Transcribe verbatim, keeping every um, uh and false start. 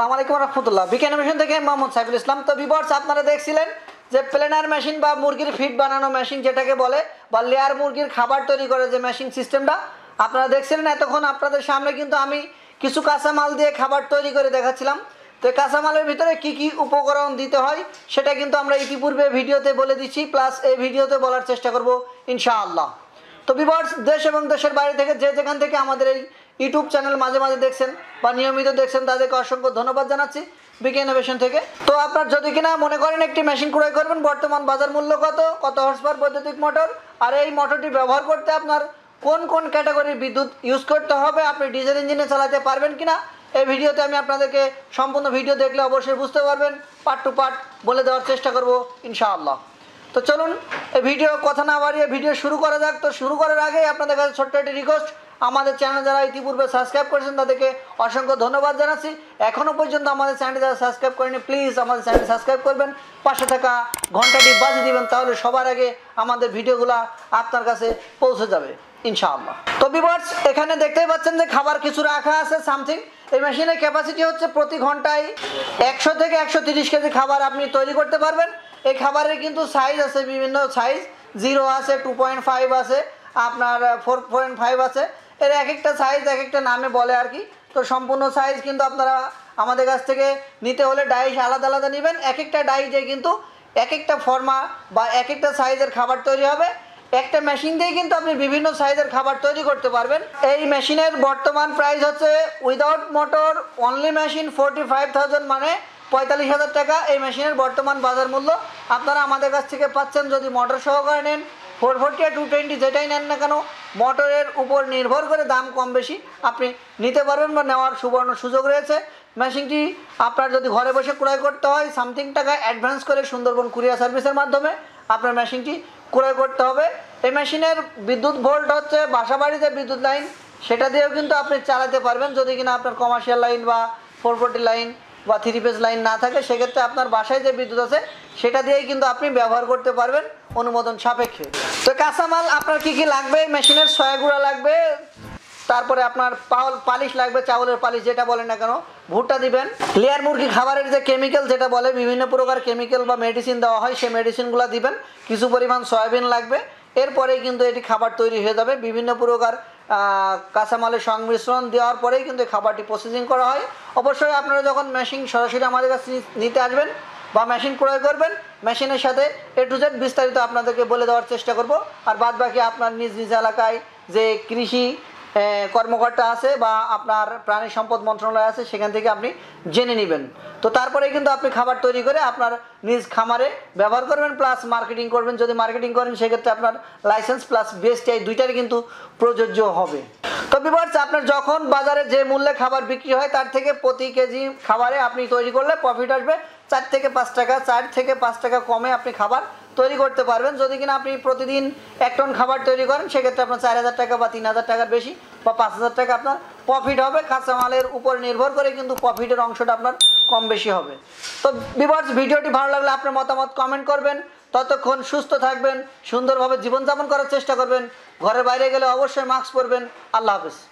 আসসালামু আলাইকুম রহমতুল্লাহ। বিকেএন মেশিন থেকে মোহাম্মদ সাইফুল ইসলাম। তো ভিউয়ার্স, আপনারা দেখছিলেন যে প্লেনার মেশিন বা মুরগির ফিড বানানো মেশিন যেটাকে বলে, বা লেয়ার মুরগির খাবার তৈরি করে যে মেশিন সিস্টেমটা আপনারা দেখছিলেন। এতক্ষণ আপনাদের সামনে কিন্তু আমি কিছু কাঁচামাল দিয়ে খাবার তৈরি করে দেখাচ্ছিলাম। তো কাঁচামালের ভিতরে কি কি উপকরণ দিতে হয় সেটা কিন্তু আমরা ইতিপূর্বে ভিডিওতে বলে দিচ্ছি, প্লাস এই ভিডিওতে বলার চেষ্টা করব ইনশাআল্লাহ। তো ভিউয়ার্স, দেশ এবং দেশের বাইরে থেকে যে যেখান থেকে আমাদের এই ইউটিউব চ্যানেল মাঝে মাঝে দেখছেন বা নিয়মিত দেখছেন তাদেরকে অসংখ্য ধন্যবাদ জানাচ্ছি বিকেএন ইনোভেশন থেকে। তো আপনার যদি কিনা মনে করেন একটি মেশিন ক্রয় করবেন, বর্তমান বাজার মূল্য কত, কত হর্স পাওয়ার বৈদ্যুতিক মোটর, আর এই মোটরটি ব্যবহার করতে আপনার কোন কোন ক্যাটাগরির বিদ্যুৎ ইউজ করতে হবে, আপনি ডিজেল ইঞ্জিনে চালাতে পারবেন কিনা, এই ভিডিওতে আমি আপনাদেরকে সম্পূর্ণ ভিডিও দেখলে অবশ্যই বুঝতে পারবেন। পার্ট টু পার্ট বলে দেওয়ার চেষ্টা করব ইনশাআল্লাহ। তো চলুন এই ভিডিও কথা না বাড়িয়ে ভিডিও শুরু করা যাক। তো শুরু করার আগে আপনাদের কাছে ছোট্ট একটি রিকোয়েস্ট, আমাদের চ্যানেল যারা ইতিপূর্বে সাবস্ক্রাইব করেছেন তাদেরকে অসংখ্য ধন্যবাদ জানাচ্ছি। এখনও পর্যন্ত আমাদের চ্যানেলটি যারা সাবস্ক্রাইব করেনি, প্লিজ আমাদের চ্যানেলটি সাবস্ক্রাইব করবেন, পাশে থাকা ঘন্টাটি বাজিয়ে দিবেন, তাহলে সবার আগে আমাদের ভিডিওগুলো আপনার কাছে পৌঁছে যাবে ইনশাআল্লাহ। তো ভিউয়ার্স, এখানে দেখতেই পাচ্ছেন যে খাবার কিছু রাখা আছে সামথিং। এই মেশিনের ক্যাপাসিটি হচ্ছে প্রতি ঘন্টায় একশো থেকে একশো তিরিশ কেজি খাবার আপনি তৈরি করতে পারবেন। এই খাবারের কিন্তু সাইজ আছে, বিভিন্ন সাইজ, জিরো আছে, টু পয়েন্ট ফাইভ আছে, আপনার ফোর পয়েন্ট ফাইভ আছে। এর এক একটা সাইজ এক একটা নামে বলে আর কি। তো সম্পূর্ণ সাইজ কিন্তু আপনারা আমাদের কাছ থেকে নিতে হলে ডাইস আলাদা আলাদা নেবেন। এক একটা ডাইসে কিন্তু এক একটা ফর্মা বা এক একটা সাইজের খাবার তৈরি হবে। একটা মেশিন দিয়ে কিন্তু আপনি বিভিন্ন সাইজের খাবার তৈরি করতে পারবেন। এই মেশিনের বর্তমান প্রাইস হচ্ছে without motor only machine forty five thousand, মানে পঁয়তাল্লিশ হাজার টাকা এই মেশিনের বর্তমান বাজার মূল্য। আপনারা আমাদের কাছ থেকে পাচ্ছেন, যদি মোটর সহকারে নেন ফোর ফোরটি আর টু টোয়েন্টি যেটাই নেন না কেন, মোটরের উপর নির্ভর করে দাম কম বেশি আপনি নিতে পারবেন বা নেওয়ার সুবর্ণ সুযোগ রয়েছে। মেশিনটি আপনার যদি ঘরে বসে ক্রয় করতে হয়, সামথিং টাকা অ্যাডভান্স করে সুন্দরবন কুরিয়ার সার্ভিসের মাধ্যমে আপনার মেশিনটি ক্রয় করতে হবে। এই মেশিনের বিদ্যুৎ ভোল্ট হচ্ছে বাসা বাড়িতে বিদ্যুৎ লাইন, সেটা দিয়েও কিন্তু আপনি চালাতে পারবেন। যদি কিনা আপনার কমার্শিয়াল লাইন বা ফোর ফোরটি লাইন বা থ্রি পেজ লাইন না থাকে, সেক্ষেত্রে আপনার বাসায় যে বিদ্যুৎ আছে সেটা দিয়েই কিন্তু আপনি ব্যবহার করতে পারবেন অনুমোদন সাপেক্ষে। তো কাঁচামাল আপনার কি কি লাগবে, মেশিনের সয়া গুঁড়া লাগবে, তারপরে আপনার পাল পালিশ লাগবে, চাউলের পালিশ যেটা বলেন না কেন, ভুট্টা দিবেন, লেয়ার মুরগি খাবারের যে কেমিক্যাল যেটা বলে, বিভিন্ন প্রকার কেমিক্যাল বা মেডিসিন দেওয়া হয়, সেই মেডিসিনগুলো দিবেন, কিছু পরিমাণ সয়াবিন লাগবে। এরপরেই কিন্তু এটি খাবার তৈরি হয়ে যাবে। বিভিন্ন প্রকার কাঁচামালের সংমিশ্রণ দেওয়ার পরেই কিন্তু খাবারটি প্রসেসিং করা হয়। অবশ্যই আপনারা যখন মেশিন সরাসরি আমাদের কাছে নিতে আসবেন বা মেশিন ক্রয় করবেন, মেশিনের সাথে এ টু জেড বিস্তারিত আপনাদেরকে বলে দেওয়ার চেষ্টা করব। আর বাদ বাকি আপনার নিজ নিজ এলাকায় যে কৃষি কর্মকর্তা আছে বা আপনার প্রাণী সম্পদ মন্ত্রণালয় আছে, সেখান থেকে আপনি জেনে নেবেন। তো তারপরে কিন্তু আপনি খাবার তৈরি করে আপনার নিজ খামারে ব্যবহার করবেন, প্লাস মার্কেটিং করবেন। যদি মার্কেটিং করেন সেক্ষেত্রে আপনার লাইসেন্স প্লাস বিএসটিআই দুইটারই কিন্তু প্রযোজ্য হবে। তো ভিউয়ার্স, আপনার যখন বাজারে যে মূল্যে খাবার বিক্রি হয় তার থেকে প্রতি কেজি খাবারে আপনি তৈরি করলে প্রফিট আসবে চার থেকে পাঁচ টাকা চার থেকে পাঁচ টাকা কমে আপনি খাবার তৈরি করতে পারবেন। যদি কিনা আপনি প্রতিদিন এক টন খাবার তৈরি করেন, সেক্ষেত্রে আপনার চার হাজার টাকা বা তিন হাজার টাকার বেশি বা পাঁচ হাজার টাকা আপনার প্রফিট হবে। কাঁচামালের উপর নির্ভর করে কিন্তু প্রফিটের অংশটা আপনার কম বেশি হবে। তো ভিউয়ার্স, ভিডিওটি ভালো লাগলে আপনার মতামত কমেন্ট করবেন। ততক্ষণ সুস্থ থাকবেন, সুন্দরভাবে জীবনযাপন করার চেষ্টা করবেন। ঘরের বাইরে গেলে অবশ্যই মাস্ক পরবেন। আল্লাহ হাফেজ।